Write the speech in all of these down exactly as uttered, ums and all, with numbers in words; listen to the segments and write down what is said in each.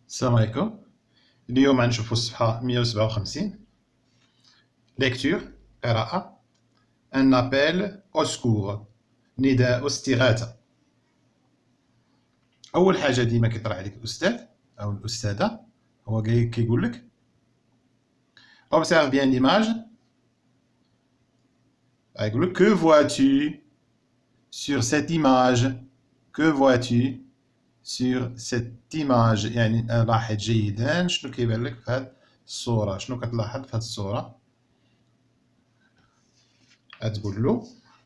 السلام عليكم. اليوم غنشوفو الصفحة مية وسبعة وخمسين. ليكتور قراءة. ان ابيل او سكور، نداء استغاثة. أول حاجة ديما كيطرح عليك الأستاذ أو الأستاذة هو كيقولك observe bien l'image. يقولك que vois-tu sur cette image, que vois-tu sur cette image، يعني لاحظ جيدا شنو كيبان لك في هاد الصورة، شنو كتلاحظ في هاد الصورة. غتقول له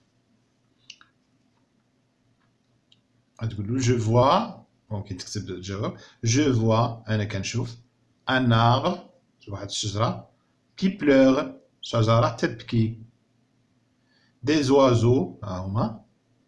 غتقول له جو فوا، ممكن تكتب الجواب جو فوا أنا كنشوف ان arbre، واحد الشجرة كي بلوغ، شجرة تبكي، دي زوازو ها هما،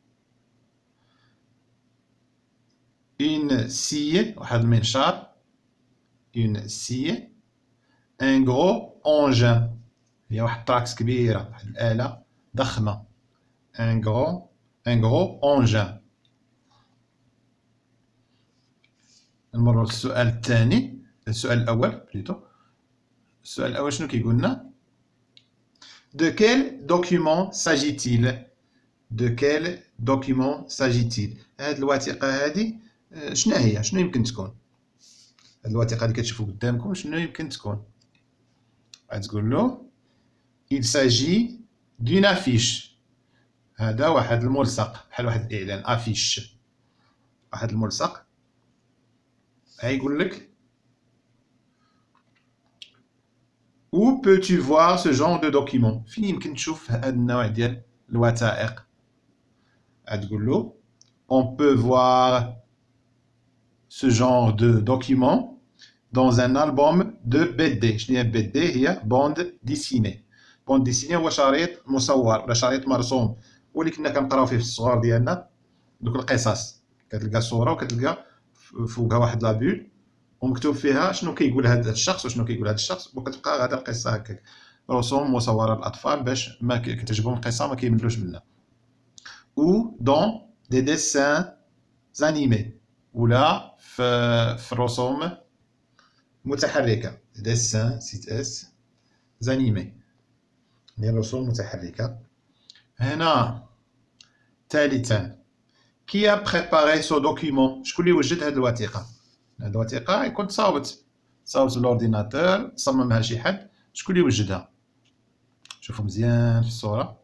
اون سي واحد المنشار، اون سي، ان غرو اونجان هي واحد الطراكس كبيرة، واحد الآلة ضخمة، ان غرو ان غرو اونجان. نمرو للسؤال الثاني، السؤال الأول بليتو. السؤال الأول شنو كيقولنا؟ De quel document s'agit-il? De quel document s'agit-il؟ هاد الوثيقة هادي شنو هي؟ شنو يمكن تكون؟ هاد الوثيقة اللي كتشوفو قدامكم شنو يمكن تكون؟ غتقول له il s'agit d'une affiche. هذا واحد الملصق بحال واحد الإعلان، افيش واحد الملصق. غيقول لك où peux-tu voir ce genre de document؟ فين يمكن تشوف هاد النوع ديال الوثائق؟ غتقول له on peut voir ce genre de document dans un album de بي دي. شنو هي بي دي؟ هي بوند ديسيني. بوند ديسيني هو شريط مصور ولا شريط مرسوم، واللي كنا كنقراو فيه في الصغر ديالنا دوك القصص. كتلقى صورة وكتلقى فوقها واحد لابول ومكتوب فيها شنو كيقول هذا الشخص وشنو كيقول هذا الشخص، وكتبقى غادا القصة هكاك، رسوم مصورة للأطفال باش ما كتعجبهم القصة ما كيملوش منها. ou dans des dessins animés، ولا في في الرسوم متحركة، dessins سي اس animés هي الرسوم متحركة. هنا ثالثا كي a préparé ce document؟ شكون اللي وجد هاد الوثيقة؟ هاد الوثيقة يكون تصاوبت تصاوبت بالأورديناتور، صممها شي حد، شكون اللي وجدها؟ شوفو مزيان في الصورة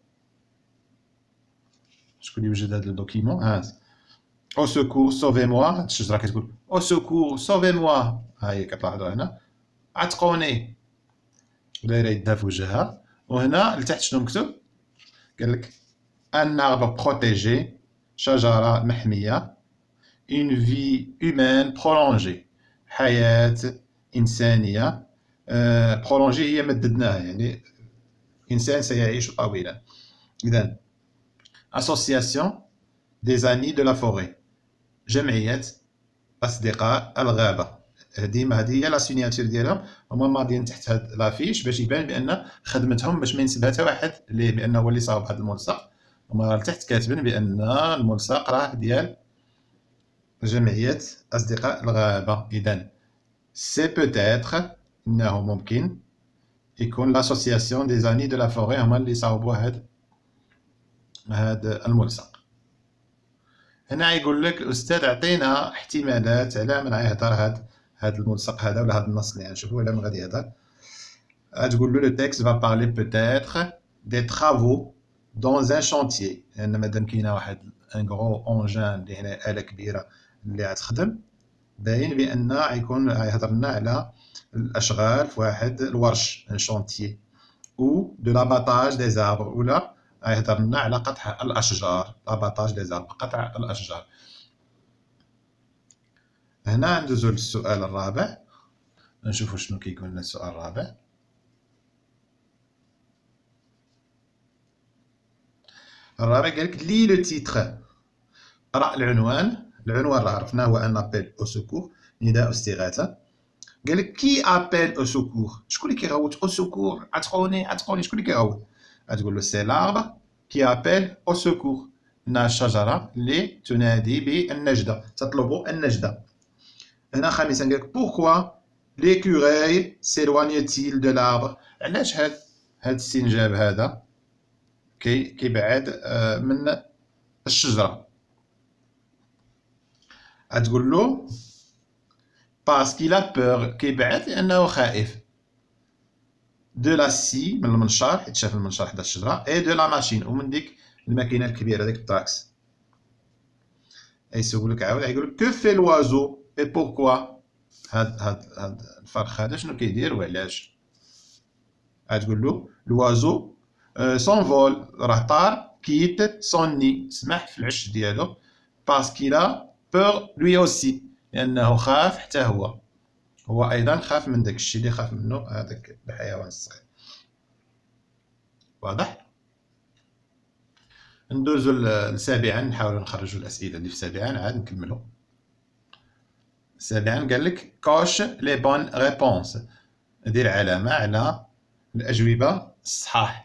شكون اللي وجد هاد الدوكيمون. ها او سكور سوفي موا، هاد الشجرة كتقول او سكور سوفي موا، ها هي كتلاحظوها هنا، عتقوني دايرة يدها في وجهها. وهنا لتحت شنو مكتوب؟ قالك ان arbre بروتيجي، شجرة محمية، une vie humaine prolongée، حياة إنسانية برولونجي هي مددناها، يعني إنسان سيعيش طويلا. إذن association des amis de la forêt، جمعية أصدقاء الغابة. ديما هذه هي لا سيناتور ديالهم، هما ماضيين تحت هاد لافيش باش يبان بأن خدمتهم باش ما ينسبها حتى واحد ليه بأنه هو اللي صاوب هاد الملصق. هما لتحت كاتبين بأن الملصق راه ديال جمعية أصدقاء الغابة. إذن سي بوتيتر إنه ممكن يكون لاسوسياسيون دي زاني دو لا فوري هما اللي صاوبوا هاد هاد الملصق. هنا يقول لك الأستاذ عطينا احتمالات على من غيهضر هاد هاد الملصق هذا ولا هاد النص اللي غنشوفو على من غادي يهضر. غتقول له لو تيكست فا بارلي بوتيتر دي ترافو دون ان شونتيي، لأن مادام كاينة واحد ان غرو اونجان اللي هنا آلة كبيرة اللي غتخدم، باين بأن غيكون غيهضر لنا على الأشغال في واحد الورش، ان شونتيي، او دو لاباتاج دي زاربر، ولا غيهضر لنا على قطع الأشجار، لاباتاج دي زاربر، قطع الأشجار. هنا ندوزو للسؤال الرابع، نشوفو شنو كيقول لنا السؤال الرابع. الرابع قالك لي لو تيتر، قرأ العنوان. العنوان راه عرفناه هو ان ابيل او سكور، نداء استغاثة. قالك كي ابيل او سكور، شكون اللي كيغوت او سكور؟ عتقوني عتقوني شكون اللي كيغوت؟ غتقول له سي لاربر كي ابيل او سكور، إنها الشجرة اللي تنادي بالنجدة، تطلب النجدة. هنا خامسا قال لك بوركوا ليكوراي سيلوانيتيل دو لاربر. علاش هاد هاد السنجاب هذا كي كيبعد من الشجره؟ غتقول له باسكو لا بور، كيبعد لانه خائف، دو لا سي من المنشار حيت شاف المنشار حدا الشجره، اي دو لا ماشين ومن ديك الماكينه الكبيره ديك الطاكس. يسولك عاود يقول لك كو في لوازو اي بوركوا، هاد هاد هاد الفرخ هذا شنو كيدير وعلاش؟ غتقول له لوازو سون فول، راه طار كيت سون ني، سمح في العش ديالو، باسكو لا بور لوي اوسي، لانه خاف حتى هو، هو ايضا خاف من داك الشيء اللي خاف منه هذاك الحيوان الصغير. واضح؟ ندوزو لسابعا، نحاولو نخرجو الاسئله اللي في سابعا عاد نكملو. سابعا قال لك كوش لي بون ريبونس، دير علامه على الاجوبه الصحاح.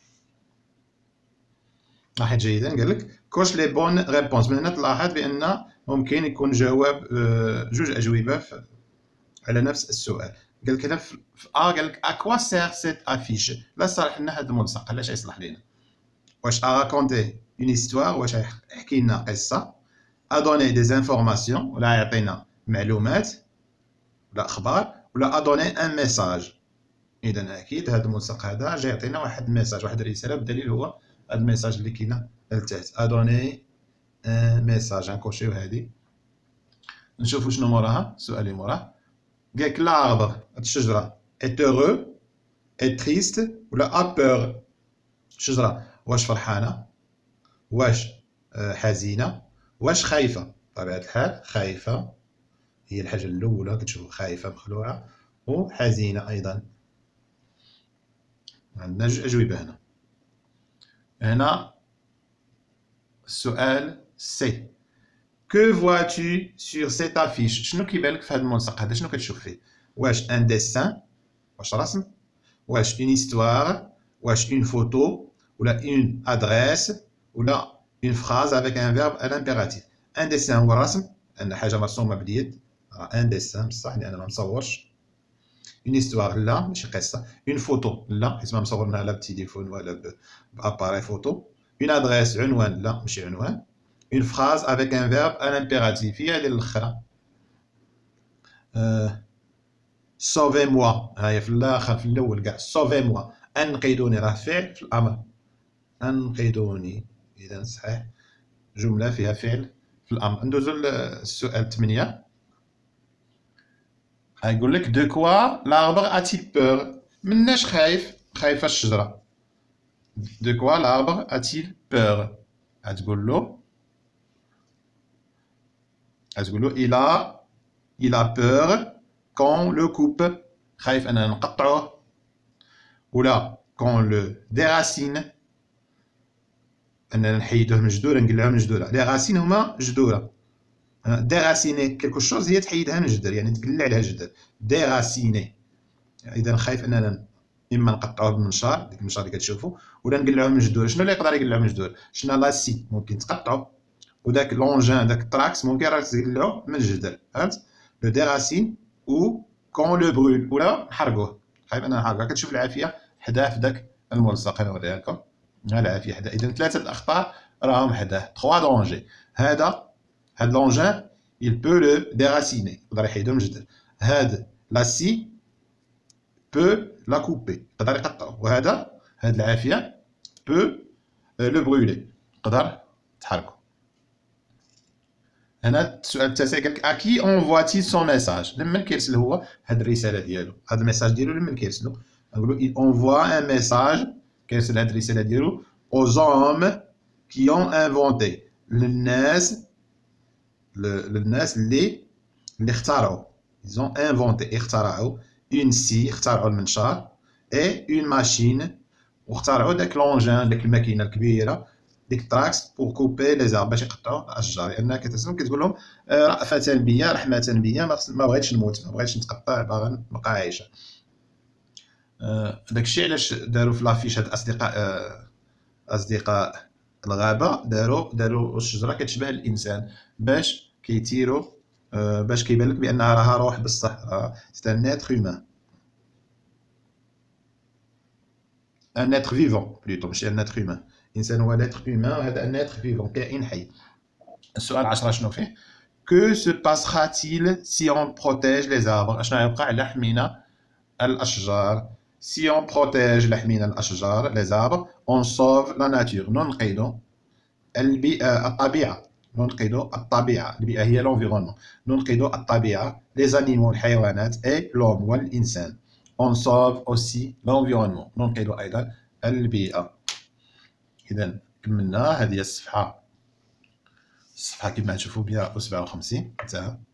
لاحظ جيدا قال لك كوش لي بون ريبونس، من هنا تلاحظ بان ممكن يكون جواب جوج اجوبه على نفس السؤال. قال لك هنا في ا قال لك اكوا سير سيت افيش، لا صالح لنا هذا الملصق، علاش يصلح لينا؟ واش ا راكونتي اون هيستوار، واش يحكي لنا قصه، ا دوني دي انفورماسيون ولا يعطينا معلومات ولا اخبار، ولا ا دوني ان ميساج. اذا اكيد هذا الملصق هذا جاي يعطينا واحد الميساج، واحد الرساله، بالدليل هو هذا الميساج اللي كاين لتحت، ا دوني ان ميساج. نكوشيو هذه، نشوفوا شنو موراها السؤال اللي موراه. قال لك لاربر، الشجره، est heureux est triste ولا a peur. الشجره واش فرحانه، واش حزينه، واش خايفه. بطبيعه الحال خايفه هي الحاجه الاولى، كتشوف خايفه مخلوعه، وحزينه ايضا. عندنا جوج اجوبه هنا. هنا السؤال سي، que vois-tu sur cette affiche؟ شنو كيبان لك في هذا الملصق هذا؟ شنو كتشوف فيه؟ واش ان ديسان، واش رسم، واش اون هيستوار، واش اون فوتو، ولا اون ادريس، ولا اون فراز افيك ان فيرب ان امبيراتيف. ان ديسان هو الرسم، ان حاجه مرسومه باليد، ان ديسان بصح لان ما مصورش. اون هيستوار لا ماشي قصه. اون فوتو لا حيت ما مصورناها لا بالتليفون ولا باباري فوتو. اون ادريس عنوان لا ماشي عنوان. une phrase avec un verbe à l'impératif. هي هذه الاخرى. sauvez moi، هاي في الاخر في الاول كاع sauvez moi، انقذوني راه فعل في الامر، انقذوني، اذا صحيح جمله فيها فعل في الامر. ندوزو للسؤال ثمانية. غايقول لك دو كوا لاربر اتيل بور، مناش خايف؟ خايفه الشجره. دو كوا لاربر اتيل بور؟ غتقول له غتقول له il a il a peur qu'on le coupe، خايف اننا نقطعوه، ولا qu'on le déracine، اننا نحيدوه من جذوره، نقلعوه من جذوره. لي راسين هما جذوره. ديراسيني كيلكو شوز هي تحيدها من جذر، يعني تقلع لها الجذر. ديراسيني، اذا خايف اننا اما نقطعوه بالمنشار، ديك المنشار اللي كتشوفوا، ولا نقلعوه من جذور. شنو اللي يقدر يقلعوه من جذور؟ شنو لاسي ممكن تقطعو، وداك لونجان داك التراكس ممكن راه تقلعو من الجذر. فهمت؟ لو ديراسين او كون لو برول، ولا نحرقوه، خايف اننا نحرقوه. كتشوف العافيه حداه في داك الملصق، نوريها لكم. ها العافيه حداه، اذا ثلاثه الاخطاء راهم حداه. تخوا دونجي، هذا هاد لونجان il peut le déraciner، يقدر يحيدو من الجذر. هاد لاسي peut la couper، يقدر يقطعو. وهذا هاد العافيه peut le brûler، يقدر تحرقو. هنا السؤال التاسع قال لك اكي انفواتي سون ميساج، لمن كيرسل هو هاد الرساله ديالو، هاد الميساج ديالو لمن كيرسلو؟ نقولو il envoie un message، كيرسل هاد الرساله ديالو aux hommes qui ont inventé، للناس للناس اللي اللي اخترعوا. ils ont inventé، اخترعوا une scie، اخترعوا المنشار، et une machine، واخترعوا داك لونجان، داك الماكينه الكبيره، ديك التراكس بور كوبي لي زارب، باش يقطعوا الاشجار. لانها كتسمى كتقول لهم رأفة بيا، رحمة بيا، ما بغيتش نموت، ما بغيتش نتقطع، باغا نبقى عايشه. داك الشيء علاش داروا في لافيش هاد الاصدقاء اصدقاء الغابه، داروا داروا الشجره كتشبه الانسان باش كيتيروا باش كيبان لك بانها راها روح بصح، سي ان اتر هيومان، ان اتر فيفون بلوتو، ماشي ان اتر هيومان. الانسان هو لاتر هيومان، وهذا ان اتر فيفون، كائن حي. السؤال عشرة شنو فيه؟ Que se passera-t-il si on protège les arbres؟ اشنو يوقع على حمينا الاشجار؟ Si on protège لحمينا الاشجار les arbres on sauve la nature، ننقذ البيئة الطبيعة، ننقذ الطبيعة. البيئة هي l'environnement، ننقذ الطبيعة les animaux الحيوانات et l'homme والإنسان. on sauve aussi l'environnement، ننقذ أيضا البيئة. إذا كملنا، هذه الصفحة الصفحة كما تشوفوا بها سبعة وخمسين انتهى.